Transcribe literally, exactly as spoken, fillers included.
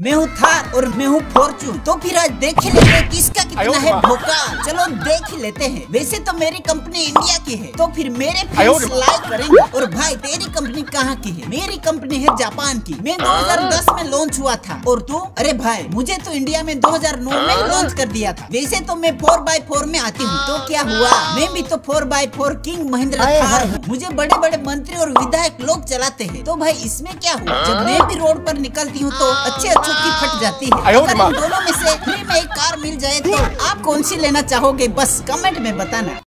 मैं हूँ थार और मैं हूँ फॉर्चून। तो फिर आज देख ही लेते हैं किसका कितना है भोकाल। चलो देख ही लेते हैं। वैसे तो मेरी कंपनी इंडिया की है, तो फिर मेरे फ्रेंड्स लाइक करेंगे। और भाई तेरी कंपनी कहाँ की है? मेरी कंपनी है जापान की। मैं दो हज़ार दस में लॉन्च हुआ था। और तू? अरे भाई मुझे तो इंडिया में दो हज़ार नौ में लॉन्च कर दिया था। वैसे तो मैं फोर बाई फोर में आती हूँ, तो क्या हुआ? मैं भी तो four by four king Mahindra Thar हूँ। मुझे बड़े बड़े मंत्री और विधायक लोग चलाते हैं। तो भाई इसमें क्या हुआ? जब मैं भी रोड पर निकलती हूँ तो अच्छे अच्छों की फट जाती है। अगर इन दोनों में से फ्री में एक कार मिल जाए तो आप कौन सी लेना चाहोगे? बस कमेंट में बताना।